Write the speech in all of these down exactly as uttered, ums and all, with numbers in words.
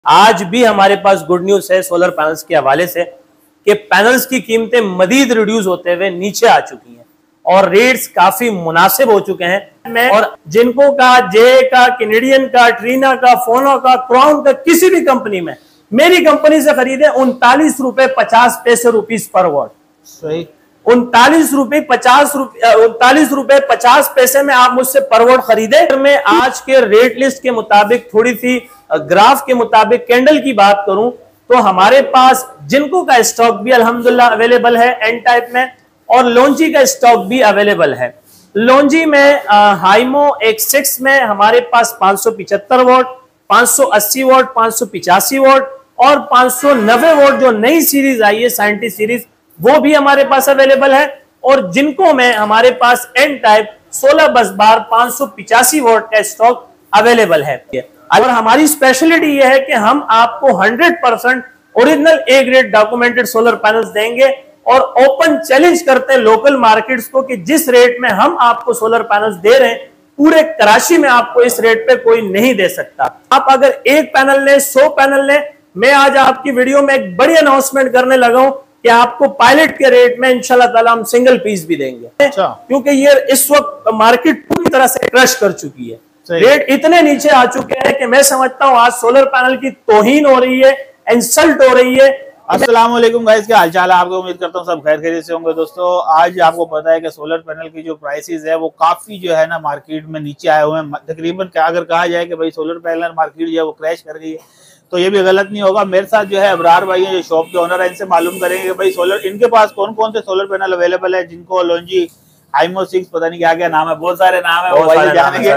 आज भी हमारे पास गुड न्यूज है सोलर पैनल्स के हवाले से कि पैनल्स की कीमतें मजीद रिड्यूस होते हुए नीचे आ चुकी हैं और रेट्स काफी मुनासिब हो चुके हैं। मैं और जिनको का, जे का, कैनेडियन का, ट्रीना का, फोनो का, क्राउन का, किसी भी कंपनी में मेरी कंपनी से खरीदे उनतालीस रुपए पचास पैसे रुपीज पर वॉट। सही उनतालीस रुपए पचास रुपए उनतालीस रुपए पचास पैसे में आप मुझसे पर वॉट खरीदे। मैं आज के रेट लिस्ट के मुताबिक थोड़ी सी ग्राफ के मुताबिक कैंडल की बात करूं तो हमारे पास जिनको का स्टॉक भी अल्हम्दुलिल्लाह अवेलेबल है एन टाइप में, और लॉन्जी का स्टॉक भी अवेलेबल है। लॉन्जी में हाइमो एक्स सिक्स में हमारे पास पांच सौ पिछहत्तर वोट, पांच सौ अस्सी वोट, पांच सौ पिचासी वोट और पांच सौ नब्बे वोट जो नई सीरीज आई है साइंटिस्ट सीरीज, वो भी हमारे पास अवेलेबल है। और जिनको में हमारे पास एन टाइप सोलह बस बार पांच सौ पिचासी वोट का स्टॉक अवेलेबल है। और हमारी स्पेशलिटी यह है कि हम आपको सौ percent original A grade documented solar panels देंगे और ओपन चैलेंज करते हैं लोकल मार्केट्स को कि जिस रेट में हम आपको सोलर पैनल्स दे रहे हैं पूरे कराची में आपको इस रेट पे कोई नहीं दे सकता। आप अगर एक पैनल ले, सौ पैनल ले, मैं आज आपकी वीडियो में एक बड़ी अनाउंसमेंट करने लगा हूं कि आपको पायलट के रेट में इंशाल्लाह ताला हम सिंगल पीस भी देंगे। अच्छा। क्योंकि ये इस वक्त मार्केट पूरी तरह से क्रश कर चुकी है, रेट इतने नीचे आ चुके हैं कि मैं समझता हूं आज सोलर पैनल की तौहीन हो रही है, इंसल्ट हो रही है। अस्सलाम वालेकुम गाइस, क्या हालचाल है आपको? उम्मीद करता हूँ सब खैर खैरियत से होंगे। दोस्तों आज आपको पता है कि सोलर पैनल की जो प्राइसेस है वो काफी जो है ना मार्केट में नीचे आए हुए हैं। तकरीबन क्या अगर कहा जाए कि भाई सोलर पैनल मार्केट जो है वो क्रैश कर गई है तो ये भी गलत नहीं होगा। मेरे साथ जो है अबरार भाई है जो शॉप के ओनर है, इनसे मालूम करेंगे कि भाई सोलर इनके पास कौन कौन से सोलर पैनल अवेलेबल है। जिनको लॉन्जी हाइमो सिक्स पता नहीं क्या क्या नाम है, बहुत सारे नाम है, वो भाई जानेंगे।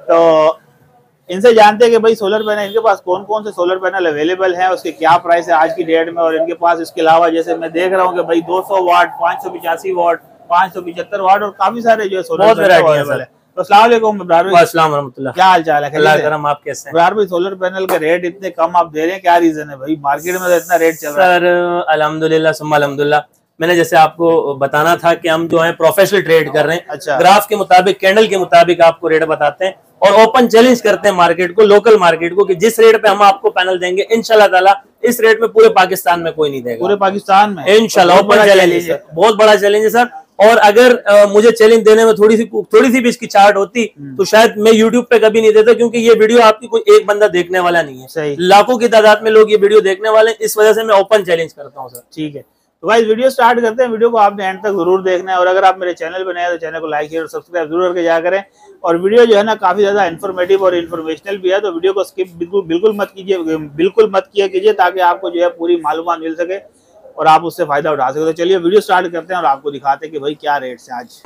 तो इनसे जानते हैं कि भाई सोलर पैनल इनके पास कौन कौन से सोलर पैनल अवेलेबल हैं, उसके क्या प्राइस है आज की डेट में। और इनके पास इसके अलावा जैसे मैं देख रहा हूँ कि भाई दो सौ वाट, पाँच सौ पिचासी वाट, पाँच सौ पिछहत्तर वाट और काफी सारे जो है सोलर पैनल अवेलेबल है। तो अस्सलाम वालेकुम इब्रार भाई। अस्सलाम वरहमतुल्लाह। क्या हाल चाल है? अल्लाह करम, आप कैसे हैं? इब्रार भाई सोलर पैनल के रेट इतने कम आप दे रहे हैं, क्या रीजन है भाई? मार्केट में तो इतना रेट चल रहा है। सर अल्हम्दुलिल्लाह सुम्मा अल्हम्दुलिल्लाह, मैंने जैसे आपको बताना था कि हम जो है प्रोफेशनल ट्रेड कर रहे हैं। अच्छा। ग्राफ के मुताबिक, कैंडल के मुताबिक आपको रेट बताते हैं और ओपन चैलेंज करते हैं मार्केट को, लोकल मार्केट को, कि जिस रेट पे हम आपको पैनल देंगे इंशाल्लाह ताला इस रेट में पूरे पाकिस्तान में कोई नहीं देगा। पूरे पाकिस्तान में इंशाल्लाह ओपन चैलेंज है, बहुत बड़ा चैलेंज है सर। और अगर आ, मुझे चैलेंज देने में थोड़ी सी थोड़ी सी भी इसकी चार्ट होती तो शायद मैं यूट्यूब पे कभी नहीं देता, क्योंकि ये वीडियो आपकी कोई एक बंदा देखने वाला नहीं है, लाखों की तादाद में लोग ये वीडियो देखने वाले हैं। इस वजह से मैं ओपन चैलेंज करता हूँ सर। ठीक है, तो भाई वीडियो स्टार्ट करते हैं। वीडियो को आपने एंड तक जरूर देखना है और अगर आप मेरे चैनल पर नए हैं तो चैनल को लाइक शेयर और सब्सक्राइब जरूर करके जाया करें। और वीडियो जो है ना काफी ज्यादा इन्फॉर्मेटिव और इन्फॉर्मेशनल भी है, तो वीडियो को स्किप बिल्कुल बिल्कुल मत कीजिए, बिल्कुल मत किया कीजिए ताकि आपको जो है पूरी मालूमात मिल सके और आप उससे फायदा उठा सके। तो चलिए वीडियो स्टार्ट करते हैं और आपको दिखाते हैं कि भाई क्या रेट्स हैं आज।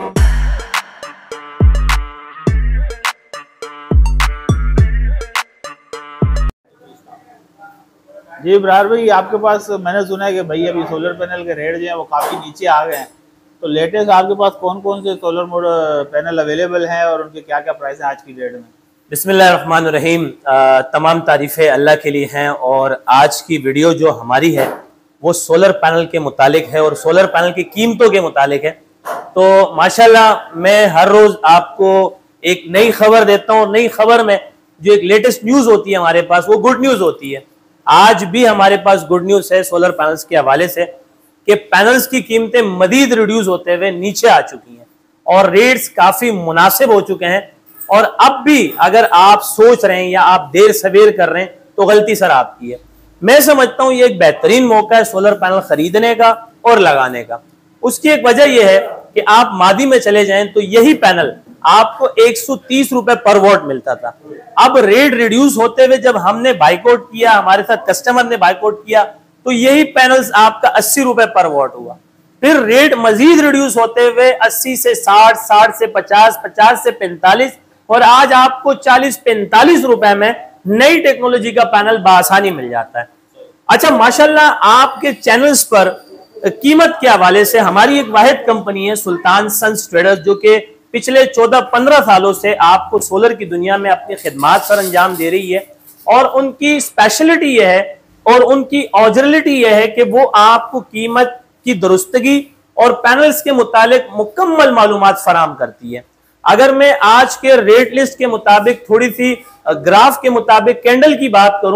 जी इब्रार भाई, आपके पास मैंने सुना है कि भाई अभी सोलर पैनल के रेट जो है वो काफी नीचे आ गए हैं, तो लेटेस्ट आपके पास कौन कौन से सोलर मोड पैनल अवेलेबल हैं और उनके क्या क्या प्राइस है आज की डेट में? बिस्मिल्लाहिर्रहमानिर्रहीम। तमाम तारीफें अल्लाह के लिए हैं और आज की वीडियो जो हमारी है वो सोलर पैनल के मुतालिक है और सोलर पैनल की कीमतों के मुतालिक है। तो माशाल्लाह मैं हर रोज आपको एक नई खबर देता हूँ। नई खबर में जो एक लेटेस्ट न्यूज होती है हमारे पास वो गुड न्यूज होती है। आज भी हमारे पास गुड न्यूज है सोलर पैनल्स के हवाले से कि पैनल्स की कीमतें मजीद रिड्यूस होते हुए नीचे आ चुकी हैं और रेट्स काफी मुनासिब हो चुके हैं। और अब भी अगर आप सोच रहे हैं या आप देर सवेर कर रहे हैं तो गलती सर आपकी है। मैं समझता हूं ये एक बेहतरीन मौका है सोलर पैनल खरीदने का और लगाने का। उसकी एक वजह यह है कि आप मादी में चले जाएं तो यही पैनल आपको एक सौ तीस रुपए पर वॉट मिलता था। अब रेट रिड्यूस होते हुए जब हमने बाइकआउट किया, हमारे साथ कस्टमर ने बाइकआउट किया, तो यही पैनल्स आपका अस्सी रुपए पर वॉट हुआ। फिर रेट मजीद रिड्यूस होते हुए अस्सी से साठ, साठ से पचास, पचास से पैंतालीस और आज आपको चालीस पैंतालीस रुपए में नई टेक्नोलॉजी का पैनल बासानी मिल जाता है। अच्छा माशाल्लाह, आपके चैनल्स पर कीमत के हवाले से हमारी एक वाहिद कंपनी है सुल्तान सन्स ट्रेडर्स, जो कि पिछले चौदह पंद्रह सालों से आपको सोलर की दुनिया में अपनी खिदमात सर अंजाम दे रही है। और उनकी स्पेशलिटी यह है और उनकी ओरिजिनलिटी यह है कि वो आपको कीमत की दुरुस्तगी और पैनल्स के मुतालिक मुकम्मल मालूमात फराम करती है। अगर मैं आज के रेट लिस्ट के मुताबिक थोड़ी सी ग्राफ के मुताबिक कैंडल की बात करूं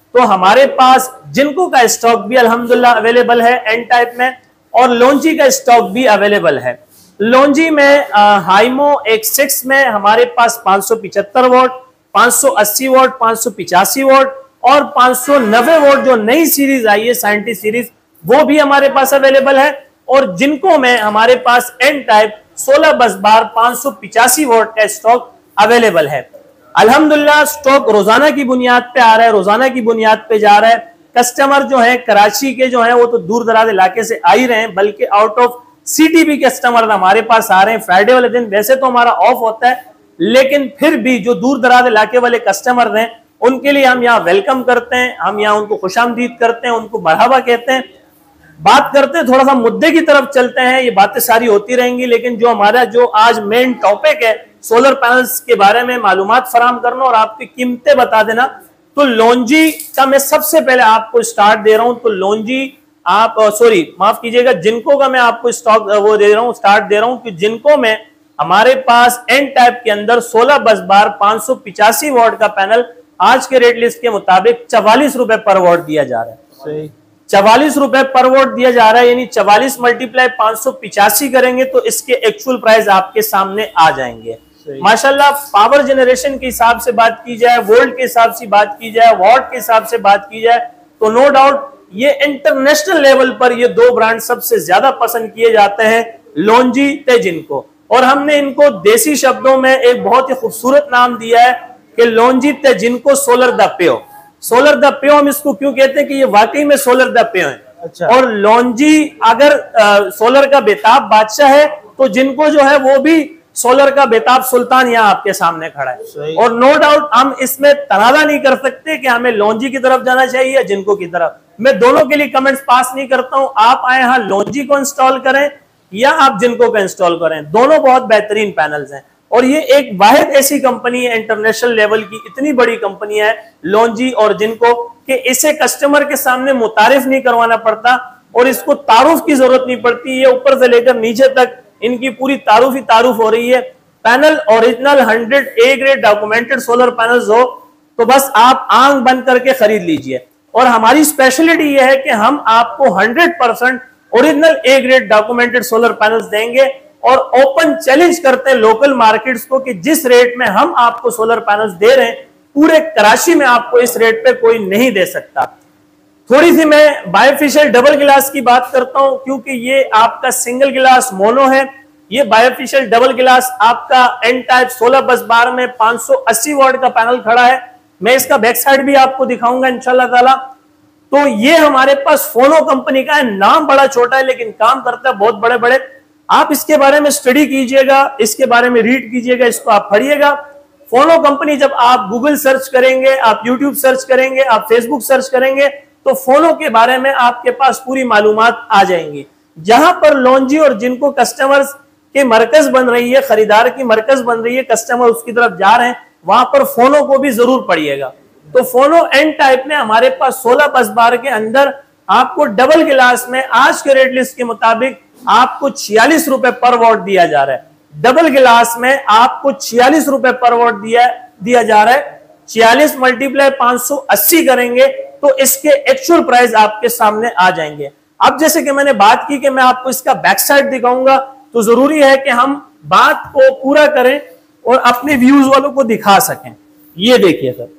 तो हमारे पास जिनको का स्टॉक भी अल्हम्दुलिल्लाह अवेलेबल है एन टाइप में, और लॉन्जी का स्टॉक भी अवेलेबल है। लॉन्जी में हाइमो एक्स सिक्स में हमारे पास पाँच सौ पिचहत्तर वोट, पाँच सौ अस्सी वोट, पाँच सौ पिचासी वोट और पाँच सौ नब्बे वोट जो नई सीरीज आई है साइंटिस्ट सीरीज, वो भी हमारे पास अवेलेबल है। और जिनको में हमारे पास एन टाइप सोलह बस बार पाँच सौ पिचासी वोट का स्टॉक अवेलेबल है। अल्हम्दुलिल्लाह स्टॉक रोजाना की बुनियाद पे आ रहा है, रोजाना की बुनियाद पे जा रहा है। कस्टमर जो है कराची के जो है वो तो दूर दराज इलाके से आ ही रहे हैं, बल्कि आउट ऑफ सिटी भी कस्टमर हमारे पास आ रहे हैं। फ्राइडे वाले दिन वैसे तो हमारा ऑफ होता है, लेकिन फिर भी जो दूर दराज इलाके वाले कस्टमर हैं उनके लिए हम यहाँ वेलकम करते हैं, हम यहाँ उनको खुशामदीद करते हैं, उनको बढ़ावा कहते हैं। बात करते हैं, थोड़ा सा मुद्दे की तरफ चलते हैं। ये बातें सारी होती रहेंगी, लेकिन जो हमारा जो आज मेन टॉपिक है सोलर पैनल्स के बारे में मालूमात फराम करना और आपकी कीमतें बता देना। तो लॉन्जी का मैं सबसे पहले आपको स्टार्ट दे रहा हूं। तो लॉन्जी आप सॉरी माफ कीजिएगा, जिनको का मैं आपको स्टॉक वो दे रहा हूं, स्टार्ट दे रहा हूं कि जिनको में हमारे पास एन टाइप के अंदर सोलह बस बार पाँच सौ पिचासी वॉट का पैनल आज के रेट लिस्ट के मुताबिक चवालीस रुपए पर वॉट दिया जा रहा है। सही, चवालीस रुपए पर वोट दिया जा रहा है, यानी चवालीस मल्टीप्लाई पांच सौ पिचासी करेंगे तो इसके एक्चुअल प्राइस आपके सामने आ जाएंगे। माशाल्लाह पावर जनरेशन के हिसाब से बात की जाए, वोल्ट के हिसाब से बात की जाए, वॉट के हिसाब से बात की जाए, तो नो डाउट ये इंटरनेशनल लेवल पर ये दो ब्रांड सबसे ज्यादा पसंद किए जाते हैं, लॉन्जी तेजिनको। और हमने इनको देसी शब्दों में एक बहुत ही खूबसूरत नाम दिया है कि लॉन्जी तेजिनको सोलर द प्यो। सोलर द प्यो हम इसको क्यों कहते हैं कि ये वाकई में सोलर द प्यो है। अच्छा। और लॉन्जी अगर आ, सोलर का बेताब बादशाह है, तो जिनको जो है वो भी सोलर का बेताब सुल्तान यहाँ आपके सामने खड़ा है। और नो डाउट हम इसमें तनाजा नहीं कर सकते कि हमें लॉन्जी की तरफ जाना चाहिए या जिनको की तरफ। मैं दोनों के लिए कमेंट्स पास नहीं करता हूं। आप आए यहाँ लॉन्जी को इंस्टॉल करें या आप जिनको को इंस्टॉल करें, दोनों बहुत बेहतरीन पैनल्स हैं। और ये एक वाहिद ऐसी कंपनी है इंटरनेशनल लेवल की, इतनी बड़ी कंपनी है लॉन्जी और जिनको, कि इसे कस्टमर के सामने मुतारिफ नहीं करवाना पड़ता और इसको तारुफ की जरूरत नहीं पड़ती। ये ऊपर से लेकर नीचे तक इनकी पूरी तारुफ ही तारुफ हो रही है। Panel original hundred A grade documented solar panels हो तो बस आप आंख बंद करके खरीद लीजिए। और हमारी स्पेशलिटी यह है कि हम आपको hundred percent original A grade documented solar panels देंगे और ओपन चैलेंज करते हैं लोकल मार्केट्स को कि जिस रेट में हम आपको सोलर पैनल्स दे रहे हैं पूरे कराची में आपको इस रेट पे कोई नहीं दे सकता। थोड़ी सी मैं बायोफिशियल डबल गिलास की बात करता हूं, क्योंकि ये आपका सिंगल गिलास मोनो है। ये बायोफिशियल डबल गिलास आपका एन टाइप सोलह बस बार में पाँच सौ अस्सी वॉट का पैनल खड़ा है। मैं इसका बैक साइड भी आपको दिखाऊंगा इंशाल्लाह ताला। तो ये हमारे पास फोनो कंपनी का है, नाम बड़ा छोटा है लेकिन काम करता है बहुत बड़े बड़े। आप इसके बारे में स्टडी कीजिएगा, इसके बारे में रीड कीजिएगा, इसको आप पढ़िएगा। फोनो कंपनी जब आप गूगल सर्च करेंगे, आप यूट्यूब सर्च करेंगे, आप फेसबुक सर्च करेंगे, तो फोनो के बारे में आपके पास पूरी मालूमात आ जाएंगी। जहां पर लॉन्जी और जिनको कस्टमर्स के मरकज बन रही है, खरीदार की मरकज बन रही है, कस्टमर उसकी तरफ जा रहे हैं, वहां पर फोनो को भी जरूर पढ़िएगा। तो फोनो एन टाइप में हमारे पास सोलह बस बार के अंदर आपको डबल गिलास में आज के रेट लिस्ट के मुताबिक आपको छियालीस रुपए पर वॉट दिया जा रहा है। डबल गिलास में आपको छियालीस रुपए पर वॉट दिया दिया जा रहा है। छियालीस मल्टीप्लाई पांच सौ अस्सी करेंगे तो इसके एक्चुअल प्राइस आपके सामने आ जाएंगे। अब जैसे कि मैंने बात की कि मैं आपको इसका बैक साइड दिखाऊंगा, तो जरूरी है कि हम बात को पूरा करें और अपने व्यूज वालों को दिखा सकें। ये देखिए सर,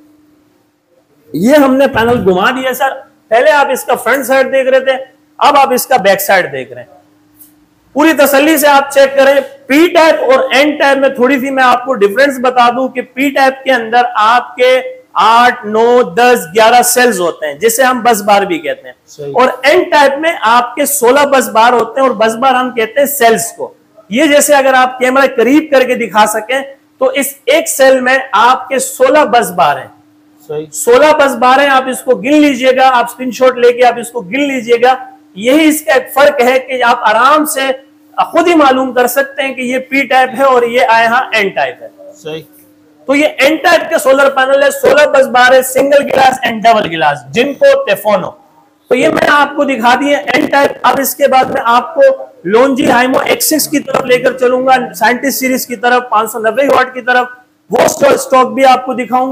ये हमने पैनल घुमा दिया सर। पहले आप इसका फ्रंट साइड देख रहे थे, अब आप इसका बैक साइड देख रहे हैं। पूरी तसल्ली से आप चेक करें। पी टाइप और एन टाइप में थोड़ी सी मैं आपको डिफरेंस बता दूं कि पी टाइप के अंदर आपके आठ, नौ, दस, ग्यारह सेल्स होते हैं, जिसे हम बस बार भी कहते हैं। और एन टाइप में आपके सोलह बस बार होते हैं और बस बार हम कहते हैं सेल्स को। ये जैसे अगर आप कैमरा करीब करके दिखा सकें तो इस एक सेल में आपके सोलह बस बार हैं। सोलह बस बार हैं, आप इसको गिन लीजिएगा, आप स्क्रीनशॉट लेके आप इसको गिन लीजिएगा। यही इसका एक फर्क है कि आप आराम से खुद ही मालूम कर सकते हैं कि ये पी टाइप है और ये आए यहाँ एन टाइप है। सही। तो ये एन टाइप के सोलर पैनल है, सोलह बस बार है, सिंगल गिलास एंड डबल गिलास, जिनको टेफोनो। तो ये मैंने आपको दिखा दिए एन टाइप। अब इसके बाद में आपको लॉन्जी हाइमो एक्स सिक्स की तरफ लेकर चलूंगा, साइंटिस्ट सीरीज की तरफ, पांच सौ नब्बे वाट की तरफ, वो स्टॉक भी आपको दिखाऊंगा।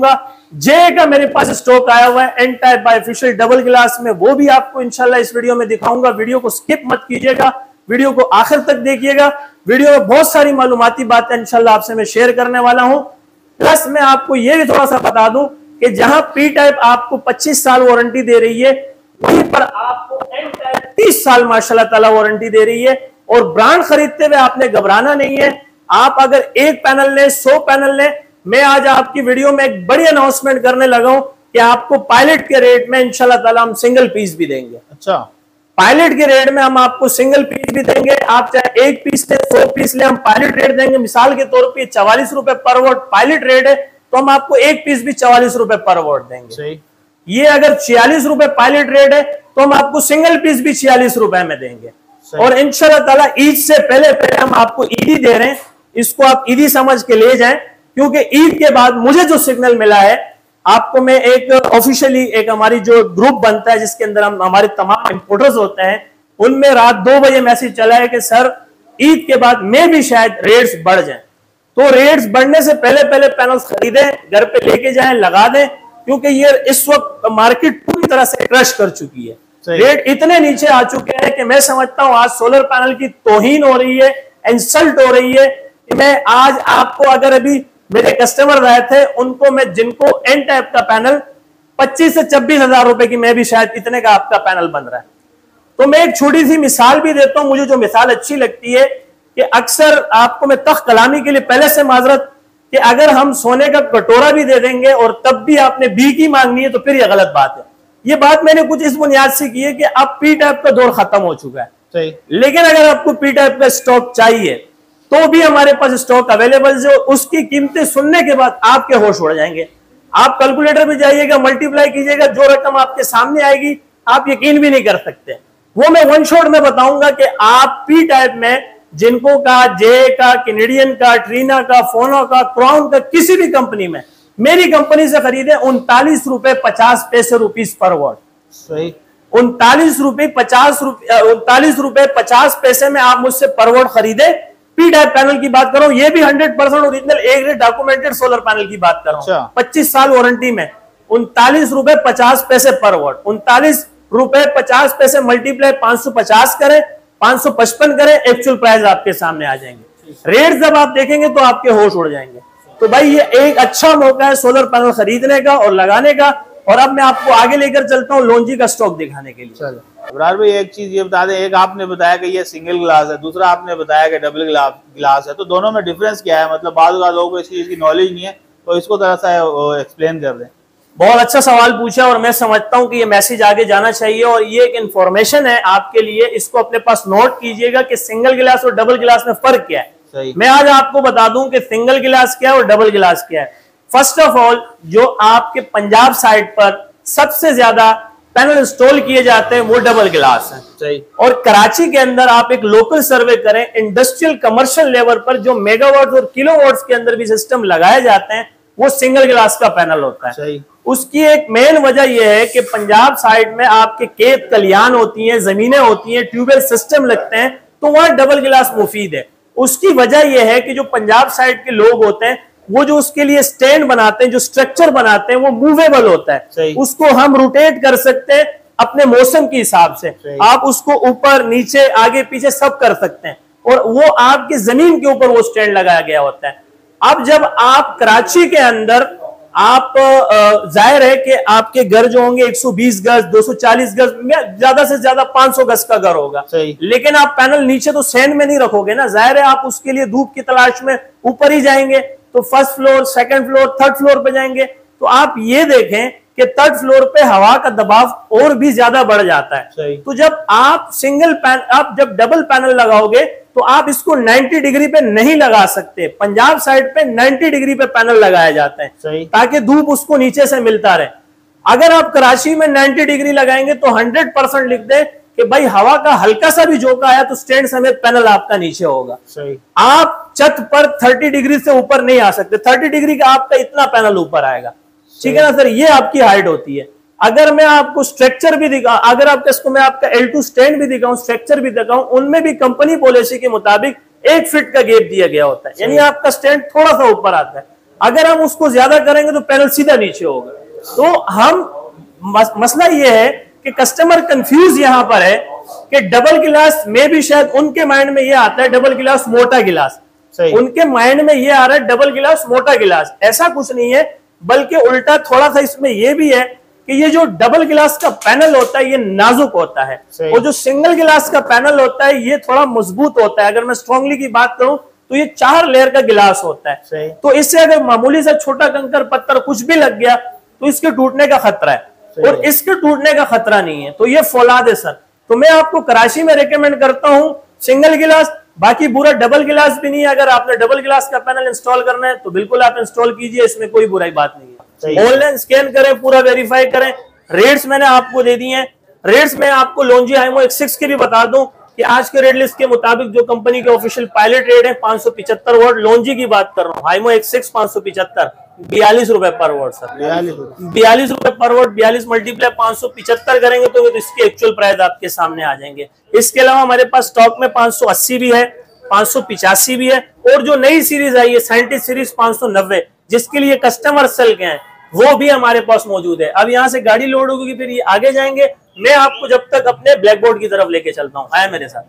जे का मेरे पास स्टॉक आया हुआ है N type bifacial double glass में, वो भी आपको इंशाल्लाह इस वीडियो में दिखाऊंगा। वीडियो को स्किप मत कीजिएगा, वीडियो को आखिर तक देखिएगा। वीडियो में बहुत सारी मालूमाती बातें इंशाल्लाह आपसे मैं शेयर करने वाला हूं। प्लस मैं आपको यह भी थोड़ा सा बता दूं कि जहां पी टाइप आपको पच्चीस साल वारंटी दे रही है, वहीं पर आपको एन टाइप तीस साल माशाल्लाह ताला वारंटी दे रही है। और ब्रांड खरीदते हुए आपने घबराना नहीं है। आप अगर एक पैनल लें, सौ पैनल लें, मैं आज आपकी वीडियो में एक बड़ी अनाउंसमेंट करने लगा हूं कि आपको पायलट के रेट में इंशाल्लाह ताला हम सिंगल पीस भी देंगे। अच्छा, पायलट के रेट में हम आपको सिंगल पीस भी देंगे। आप चाहे एक पीस ले, सौ पीस ले, हम पायलट रेट देंगे। मिसाल के तौर पे चवालीस रुपए पर वोट पायलट रेट है, तो हम आपको एक पीस भी चवालीस रुपए पर वोट देंगे। सही। ये अगर छियालीस रुपए पायलट रेट है, तो हम आपको सिंगल पीस भी छियालीस रुपए में देंगे। और इंशाल्लाह ताला ईद से पहले पहले हम आपको ईदी दे रहे हैं। इसको आप ईदी समझ के ले जाएं, क्योंकि ईद के बाद मुझे जो सिग्नल मिला है, आपको मैं एक ऑफिशियली एक हमारी जो ग्रुप बनता है जिसके अंदर हम हमारे तमाम इंपोर्टर्स होते हैं, उनमें रात दो बजे मैसेज चला है कि सर ईद के बाद में भी शायद रेट्स बढ़ जाएं। तो रेट्स बढ़ने से पहले पहले पैनल्स खरीदें, घर पे लेके जाएं, लगा दें, क्योंकि ये इस वक्त मार्केट पूरी तरह से क्रश कर चुकी है। रेट इतने नीचे आ चुके हैं कि मैं समझता हूं आज सोलर पैनल की तौहीन हो रही है, इंसल्ट हो रही है। मैं आज आपको, अगर अभी मेरे कस्टमर रहे थे, उनको मैं जिनको एन टाइप का पैनल पच्चीस से छब्बीस हजार रुपए की, मैं भी शायद इतने का आपका पैनल बन रहा है। तो मैं एक छोटी सी मिसाल भी देता हूं, मुझे जो मिसाल अच्छी लगती है कि अक्सर आपको मैं तख्त कलामी के लिए पहले से माजरत कि अगर हम सोने का कटोरा भी दे देंगे और तब भी आपने बी की मांगनी है, तो फिर यह गलत बात है। ये बात मैंने कुछ इस बुनियाद से की है कि अब पी टाइप का दौर खत्म हो चुका है। सही। लेकिन अगर आपको पी टाइप का स्टॉक चाहिए, तो भी हमारे पास स्टॉक अवेलेबल है। उसकी कीमतें सुनने के बाद आपके होश उड़ जाएंगे। आप कैलकुलेटर पे जाइएगा, मल्टीप्लाई कीजिएगा, जो रकम आपके सामने आएगी आप यकीन भी नहीं कर सकते। वो मैं वन शॉट में बताऊंगा कि आप पी टाइप में जिनको का, जे का, कैनेडियन का, ट्रीना का, फोनो का, क्राउन का, किसी भी कंपनी में मेरी कंपनी से खरीदे उनतालीस रुपए पचास पैसे रुपीस पर वॉट। सही। उनतालीस रुपए पचास रुपए उनतालीस रुपए पचास पैसे में आप मुझसे पर वॉट खरीदे। पी टाइप पैनल की बात कर रहा हूं, ये भी hundred percent original A grade documented solar panel की बात कर रहा हूं। पच्चीस साल वारंटी में उनतालीस रुपए पचास पैसे पर वॉट। उनतालीस रुपए पचास पैसे मल्टीप्लाई पांच सौ पचास करें, पांच सौ पचपन करें, एक्चुअल प्राइस आपके सामने आ जाएंगे। रेट जब आप देखेंगे तो आपके होश उड़ जाएंगे। तो भाई ये एक अच्छा मौका है सोलर पैनल खरीदने का और लगाने का। और अब मैं आपको आगे लेकर चलता हूँ लोन्जी का स्टॉक दिखाने के लिए। चलो अबरार भाई, एक चीज ये बता दें, एक आपने बताया कि ये सिंगल ग्लास है, दूसरा आपने बताया कि डबल ग्लास है, तो दोनों में डिफरेंस क्या है? मतलब बाद लोगों को इस चीज की नॉलेज नहीं है, तो इसको थोड़ा सा एक्सप्लेन कर दें। बहुत अच्छा सवाल पूछा और मैं समझता हूं कि ये मैसेज आगे जाना चाहिए और ये एक इंफॉर्मेशन है आपके लिए। इसको अपने पास नोट कीजिएगा कि सिंगल गिलास और डबल गिलास में फर्क क्या है। सही। मैं आज आपको बता दूं कि सिंगल गिलास क्या है और डबल गिलास क्या है। फर्स्ट ऑफ ऑल, जो आपके पंजाब साइड पर सबसे ज्यादा पैनल इंस्टॉल किए जाते हैं वो डबल गिलास है। सही। और कराची के अंदर आप एक लोकल सर्वे करें, इंडस्ट्रियल कमर्शियल लेवल पर जो मेगावाट और किलोवाट्स के अंदर भी सिस्टम लगाए जाते हैं वो सिंगल गिलास का पैनल होता है। सही। उसकी एक मेन वजह यह है कि पंजाब साइड में आपके खेत कलियान होती हैं, जमीनें होती हैं, ट्यूबवेल सिस्टम लगते हैं, तो वहां डबल गिलास मुफीद है। उसकी वजह यह है कि जो पंजाब साइड के लोग होते हैं वो जो उसके लिए स्टैंड बनाते हैं, जो स्ट्रक्चर बनाते हैं, वो मूवेबल होता है। उसको हम रोटेट कर सकते हैं अपने मौसम के हिसाब से। आप उसको ऊपर नीचे आगे पीछे सब कर सकते हैं और वो आपकी जमीन के ऊपर वो स्टैंड लगाया गया होता है। अब जब आप कराची के अंदर आप जाहिर है कि आपके घर जो होंगे एक सौ बीस गज, दो सौ चालीस गज में, ज्यादा से ज्यादा पांच सौ गज का घर होगा। लेकिन आप पैनल नीचे तो सैंड में नहीं रखोगे ना, जाहिर है आप उसके लिए धूप की तलाश में ऊपर ही जाएंगे। तो first floor, second floor, third floor पे जाएंगे। तो आप ये देखें कि थर्ड फ्लोर पे हवा का दबाव और भी ज्यादा बढ़ जाता है। तो जब आप सिंगल पैन आप जब डबल पैनल लगाओगे तो आप इसको नब्बे डिग्री पे नहीं लगा सकते। पंजाब साइड पे नब्बे डिग्री पे पैनल लगाया जाता है ताकि धूप उसको नीचे से मिलता रहे। अगर आप कराची में नब्बे डिग्री लगाएंगे तो हंड्रेड परसेंट लिख दे कि भाई हवा का हल्का सा भी झोंका आया तो स्टैंड समेत पैनल आपका नीचे होगा। सही। आप छत पर तीस डिग्री से ऊपर नहीं आ सकते, तीस डिग्री का आपका इतना पैनल ऊपर आएगा। ठीक है ना सर, ये आपकी हाइट होती है। अगर मैं आपको स्ट्रक्चर भी दिखाऊं, अगर आपको इसको मैं आपका एल टू स्टैंड भी दिखाऊं, स्ट्रक्चर भी दिखाऊं, उनमें भी कंपनी पॉलिसी के मुताबिक एक फीट का गैप दिया गया होता है, यानी आपका स्टैंड थोड़ा सा ऊपर आता है। अगर हम उसको ज्यादा करेंगे तो पैनल सीधा नीचे होगा। तो हम मस, मसला ये है कि कस्टमर कंफ्यूज यहां पर है कि डबल गिलास में भी शायद उनके माइंड में ये आता है डबल गिलास मोटा गिलास, उनके माइंड में ये आ रहा है डबल गिलास मोटा गिलास। ऐसा कुछ नहीं है, बल्कि उल्टा थोड़ा सा इसमें यह भी है कि ये जो डबल गिलास का पैनल होता है ये नाजुक होता है और जो सिंगल गिलास का पैनल होता है ये थोड़ा मजबूत होता है। अगर मैं स्ट्रांगली की बात करूं तो ये चार लेयर का गिलास होता है, तो इससे अगर मामूली सा छोटा कंकर पत्थर कुछ भी लग गया तो इसके टूटने का खतरा है और इसके टूटने का खतरा नहीं है। तो ये फौलाद है सर। तो मैं आपको कराची में रेकमेंड करता हूं सिंगल गिलास, बाकी पूरा डबल गिलास भी नहीं है। अगर आपने डबल गिलास का पैनल इंस्टॉल करना है तो बिल्कुल आप इंस्टॉल कीजिए, इसमें कोई बुराई बात नहीं है। ऑनलाइन स्कैन करें, पूरा वेरीफाई करें। रेट्स मैंने आपको दे दिए हैं। रेट्स में आपको लोंजी हाइमो एक्स सिक्स के भी बता दूं कि आज के रेट लिस्ट के मुताबिक जो कंपनी के ऑफिशियल पायलट रेट है पांच सौ पिछहत्तर वोट। लोंजी की बात कर रहा हूँ, हाइमो एक्स सिक्स पांच सौ पिछहत्तर, बयालीस रुपए पर वोट सर, बयालीस रुपए पर वोट। बयालीस मल्टीप्लाई पांच सौ पिछहत्तर करेंगे तो इसके एक्चुअल प्राइस आपके सामने आ जाएंगे। इसके अलावा हमारे पास स्टॉक में पांच सौ अस्सी भी है, पांच सौ पिचासी भी है और जो नई सीरीज आई है साइंटिस्ट सीरीज पांच सौ नब्बे जिसके लिए कस्टमर सेल के हैं वो भी हमारे पास मौजूद है। अब यहाँ से गाड़ी लोड होगी फिर ये आगे जाएंगे। मैं आपको जब तक अपने ब्लैक बोर्ड की तरफ लेके चलता हूँ, आया मेरे साथ।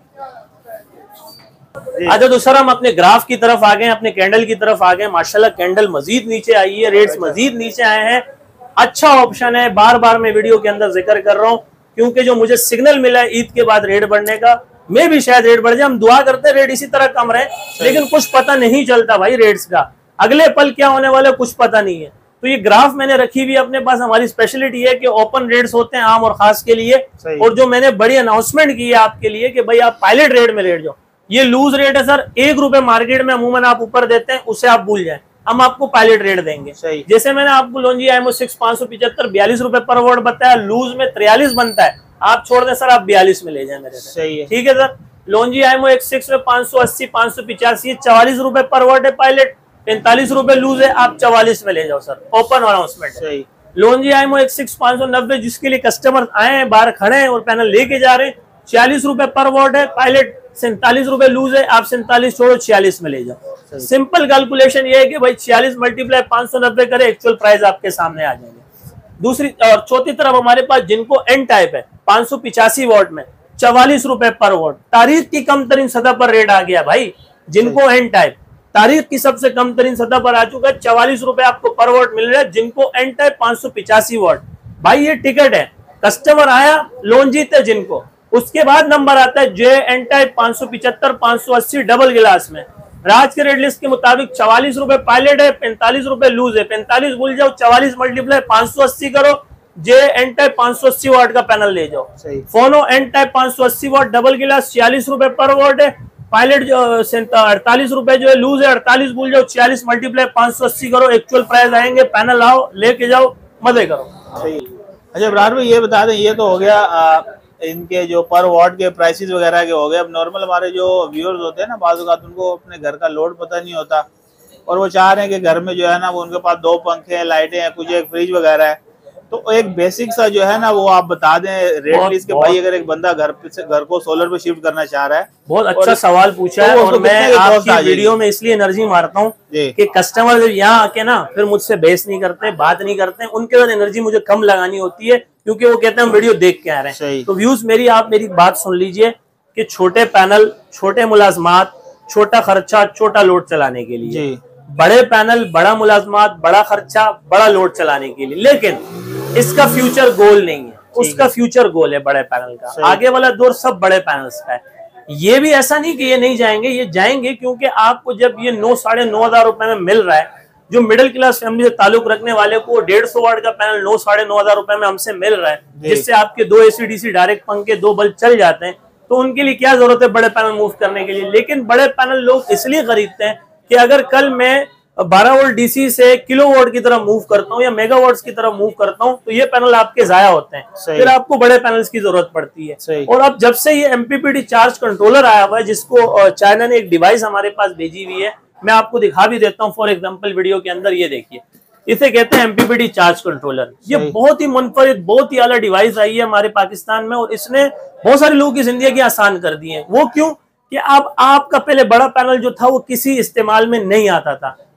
अच्छा तो सर हम अपने ग्राफ की तरफ आ गए, अपने कैंडल की तरफ आ गए। माशाल्लाह कैंडल मजीद नीचे आई है, रेट्स मजीद नीचे आए हैं। अच्छा ऑप्शन है, बार बार मैं वीडियो के अंदर जिक्र कर रहा हूँ क्योंकि जो मुझे सिग्नल मिला है ईद के बाद रेट बढ़ने का, मैं भी शायद रेट बढ़ जाए। हम दुआ करते हैं रेट इसी तरह कम रहे, लेकिन कुछ पता नहीं चलता भाई रेट्स का, अगले पल क्या होने वाले कुछ पता नहीं है। तो ये ग्राफ मैंने रखी हुई अपने पास। हमारी स्पेशलिटी है कि ओपन रेट्स होते हैं आम और खास के लिए, और जो मैंने बड़ी अनाउंसमेंट की है आपके लिए कि भाई आप पायलट रेट में लेट जाओ। ये लूज रेट है सर, एक रुपए मार्केट में अमूमन आप ऊपर देते हैं, उसे आप भूल जाएं, हम आपको पायलट रेट देंगे। जैसे मैंने आपको लोंजी हाइमो सिक्स पांच सौ पिछहत्तर बयालीस रुपए पर वोट बताया, लूज में तिरयालीस बनता है, आप छोड़ दें सर, आप बयालीस में ले जाए मेरे से, सही है, ठीक है sir. Longi HiMO X six में पांच सौ अस्सी पांच सौ पिचासी चवालीस रुपए पर वोट है पायलट, पैंतालीस रुपए लूज है, आप चवालीस में ले जाओ सर, ओपन अनाउंसमेंट है। लोंजी हाइमो एक्स सिक्स पांच सौ नब्बे जिसके लिए कस्टमर आए हैं, बाहर खड़े हैं और पैनल लेके जा रहे हैं, छियालीस रुपए पर वोट है पायलट, सैंतालीस रुपए लूज है, आप सैंतालीस छोड़ो छियालीस में ले जाओ। सिंपल कैलकुलेशन ये है कि भाई छियालीस मल्टीप्लाई पांच सौ नब्बे करे, एक्चुअल प्राइस आपके सामने आ जाएंगे। दूसरी और चौथी तरफ हमारे पास जिनको एन टाइप है पांच सौ पिचासी वोट में चवालीस रुपए पर वोट, तारीख की कम तरीन सतह पर रेट आ गया भाई। जिनको एन टाइप तारीख की सबसे कम तरीन सतह पर आ चुका है, चवालीस रुपए आपको पर वोट मिल रहा है। जिनको एन टाइप पांच सौ पिचासी वोट, भाई ये टिकट है, कस्टमर आया लोन जीते जिनको। उसके बाद नंबर आता है जे एन टाइप पांच सौ पिछहत्तर पांच सौ अस्सी डबल गिलास में। राज के रेट लिस्ट के मुताबिक चवालीस रुपए पायलट है, पैंतालीस रुपए लूज है, पैंतालीस भूल जाओ, चवालीस मल्टीप्लाई पांच सौ अस्सी करो, जे एन टाइप पांच सौ अस्सी वाट का पैनल ले जाओ। फोनो एन टाइप पांच सौ अस्सी वाट डबल गिलास छियालीस रुपए पर वोट है, पायलट जो अड़तालीस रुपए जो है लूज है, अड़तालीस भूल जाओ, छियालीस मल्टीप्लाई पांच सौ अस्सी करो, एक्चुअल प्राइस आएंगे। पैनल आओ लेके जाओ, मजे करो। अच्छा इब्रार भाई ये बता दें, ये तो हो गया आ, इनके जो पर वॉट के प्राइसेस वगैरह के हो गए। अब नॉर्मल हमारे जो व्यूअर्स होते हैं ना, बाज़ औक़ात उनको अपने घर का लोड पता नहीं होता और वो चाह रहे हैं कि घर में जो है ना वो उनके पास दो पंखे हैं, लाइटें हैं, कुछ एक फ्रिज वगैरह है, तो एक बेसिक सा जो है ना वो आप बता दें रेट लिस्ट के भाई, अगर एक बंदा घर से घर को सोलर पे शिफ्ट करना चाह रहा है। बहुत अच्छा सवाल पूछा है, और मैं आपकी वीडियो में इसलिए एनर्जी मारता हूँ कि कस्टमर जब यहाँ आके ना फिर मुझसे बहस नहीं करते, बात नहीं करते, उनके साथ एनर्जी मुझे कम लगानी होती है क्योंकि वो कहते हैं हम वीडियो देख के आ रहे हैं। तो व्यूज मेरी आप मेरी बात सुन लीजिए कि छोटे पैनल, छोटे मुलाजमात, छोटा खर्चा, छोटा लोड चलाने के लिए, बड़े पैनल, बड़ा मुलाजमात, बड़ा खर्चा, बड़ा लोड चलाने के लिए, लेकिन इसका फ्यूचर गोल नहीं है, उसका फ्यूचर गोल है बड़े पैनल का। आगे वाला दौर सब बड़े पैनल्स का है। ये भी ऐसा नहीं कि ये नहीं जाएंगे, ये जाएंगे, क्योंकि आपको जब ये नौ साढ़े नौ हजार रुपए में मिल रहा है, जो मिडिल क्लास फैमिली से ताल्लुक रखने वाले को डेढ़ सौ वाट का पैनल नौ साढ़े नौ हजार रुपए में हमसे मिल रहा है, जिससे आपके दो एसी डीसी डायरेक्ट पंखे, दो बल्ब चल जाते हैं, तो उनके लिए क्या जरूरत है बड़े पैनल मूव करने के लिए। लेकिन बड़े पैनल लोग इसलिए खरीदते हैं कि अगर कल मैं बारह वोल्ट डीसी से किलो वोल्ट की तरफ मूव करता हूँ या मेगा वोल्ट्स की तरफ मूव करता हूँ तो ये पैनल आपके जाया होते हैं, फिर आपको बड़े पैनल्स की जरूरत पड़ती है। और अब जब से ये एमपीपीटी चार्ज कंट्रोलर आया हुआ है, जिसको चाइना ने एक डिवाइस हमारे पास भेजी हुई है, मैं आपको दिखा भी देता हूँ फॉर एग्जाम्पल वीडियो के अंदर, ये देखिए, इसे कहते हैं एमपीपीटी चार्ज कंट्रोलर। ये बहुत ही मुनफरिद, बहुत ही आला डिवाइस आई है हमारे पाकिस्तान में और इसने बहुत सारे लोगों की जिंदगी आसान कर दी है। वो क्यों कि अब आपका पहले बड़ा पैनल जो था वो किसी इस्तेमाल में नहीं आता था,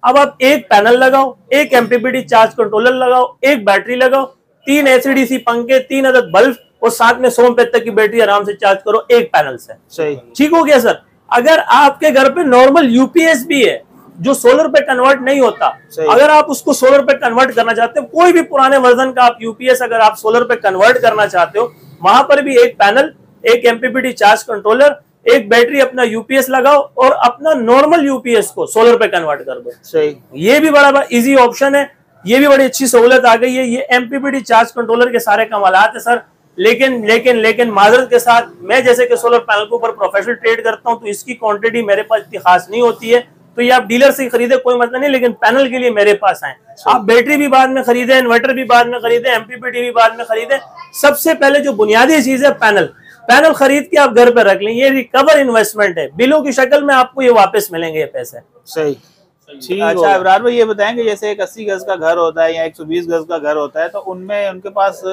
अब आप एक पैनल लगाओ, एक एमपीपीटी चार्ज कंट्रोलर लगाओ, एक बैटरी लगाओ, तीन एसीडीसी पंखे, तीन अदद बल्ब और साथ में सौ रुपए तक की बैटरी आराम से चार्ज करो एक पैनल से। सही, ठीक हो गया सर। अगर आपके घर पे नॉर्मल यूपीएस भी है जो सोलर पे कन्वर्ट नहीं होता, अगर आप उसको सोलर पे कन्वर्ट करना चाहते हो, कोई भी पुराने वर्जन का आप यूपीएस अगर आप सोलर पे कन्वर्ट करना चाहते हो, वहां पर भी एक पैनल, एक एमपीपीटी चार्ज कंट्रोलर, एक बैटरी, अपना यूपीएस लगाओ और अपना नॉर्मल यूपीएस को सोलर पे कन्वर्ट कर दो। सही, ये भी बड़ा इजी ऑप्शन है, ये भी बड़ी अच्छी सहूलत आ गई है। ये एमपीपीटी चार्ज कंट्रोलर के सारे कमालात है सर। लेकिन लेकिन लेकिन माजरत के साथ, मैं जैसे कि सोलर पैनल के ऊपर प्रोफेशनल ट्रेड करता हूं, तो इसकी क्वांटिटी मेरे पास इतनी खास नहीं होती है, तो ये आप डीलर से खरीदे कोई मतलब नहीं, लेकिन पैनल के लिए मेरे पास आए। आप बैटरी भी बाद में खरीदे, इन्वर्टर भी बाद में खरीदे, एमपीपीटी भी बाद में खरीदे। सबसे पहले जो बुनियादी चीज है पैनल, पैनल खरीद के आप घर पे रख लें। ये रिकवर इन्वेस्टमेंट है, बिलों की शक्ल में आपको ये वापस मिलेंगे ये पैसे। सही, ठीक। अच्छा इब्रार भाई ये बताएंगे, जैसे एक अस्सी गज का घर होता है या एक सौ बीस गज का घर होता है, तो उनमें उनके पास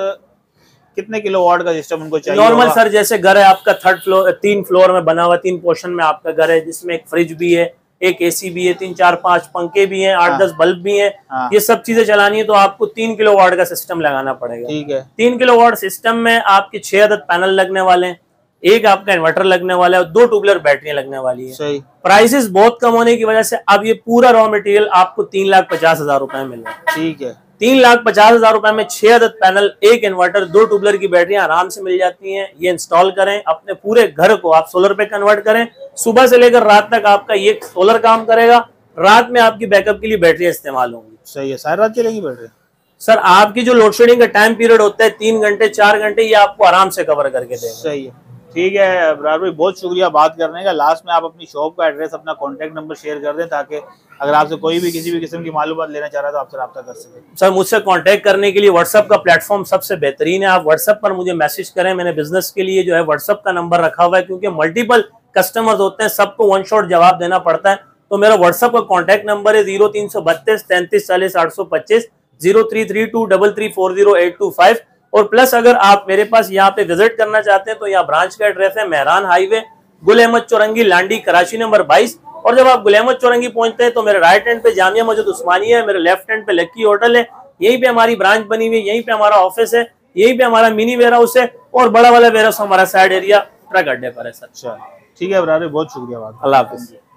कितने किलोवाट का सिस्टम उनको चाहिए? नॉर्मल सर, जैसे घर है आपका थर्ड फ्लोर, तीन फ्लोर में बना हुआ, तीन पोर्शन में आपका घर है, जिसमें एक फ्रिज भी है, एक एसी भी है, तीन चार पांच पंखे भी हैं, आठ हाँ। दस बल्ब भी हैं। हाँ। ये सब चीजें चलानी है तो आपको तीन किलोवाट का सिस्टम लगाना पड़ेगा। ठीक है। तीन किलोवाट सिस्टम में आपके छह अदद पैनल लगने वाले हैं, एक आपका इन्वर्टर लगने वाला है और दो ट्यूबलर बैटरियां लगने वाली है। सही। प्राइसेस बहुत कम होने की वजह से अब ये पूरा रॉ मटेरियल आपको तीन लाख पचास हजार रुपए में मिल रहा है। ठीक है। तीन लाख पचास हजार रुपए में छह अदद पैनल, एक इन्वर्टर, दो ट्यूबलर की बैटरियां आराम से मिल जाती हैं। ये इंस्टॉल करें, अपने पूरे घर को आप सोलर पे कन्वर्ट करें। सुबह से लेकर रात तक आपका ये सोलर काम करेगा, रात में आपकी बैकअप के लिए बैटरियां इस्तेमाल होंगी। सही है, सारी रात चलेगी बैटरी? सर आपकी जो लोड शेडिंग का टाइम पीरियड होता है तीन घंटे चार घंटे, ये आपको आराम से कवर करके देगा। सही है, ठीक है इब्रार भाई, बहुत शुक्रिया बात करने का। लास्ट में आप अपनी शॉप का एड्रेस, अपना कॉन्टेक्ट नंबर शेयर कर दें, ताकि अगर आपसे कोई भी किसी भी किस्म की मालूमात लेना चाह रहा है तो आपसे रब्ता कर सके। सर मुझसे कांटेक्ट करने के लिए व्हाट्सएप का प्लेटफॉर्म सबसे बेहतरीन है। आप व्हाट्सएप पर मुझे मैसेज करें। मैंने बिजनेस के लिए जो है व्हाट्सएप का नंबर रखा हुआ है, क्योंकि मल्टीपल कस्टमर्स होते हैं, सबको वन शॉट जवाब देना पड़ता है। तो मेरा व्हाट्सएप का कॉन्टैक्ट नंबर है जीरो तीन सौ बत्तीस तैंतीस चालीस आठ सौ पच्चीस, zero three three two double three four zero eight two five. और प्लस अगर आप मेरे पास यहाँ पे विजिट करना चाहते हैं तो यहाँ ब्रांच का एड्रेस है मेहरान हाईवे, गुल अहमद चौरंगी, लांडी, कराची नंबर बाईस। और जब आप गुल अहमद चौरंगी पहुंचते हैं तो मेरे राइट हैंड पे जामिया मस्जिद उस्मानिया है, मेरे लेफ्ट हैंड पे लक्की होटल है, यहीं पे हमारी ब्रांच बनी हुई है, यहीं पे हमारा ऑफिस है, यहीं पे हमारा मिनी वेयर हाउस है और बड़ा वाला वेयर हाउस हमारा साइड एरिया ट्रक अड्डे पर है सर। ठीक है इब्रार, बहुत शुक्रिया। अल्लाह हाफिज।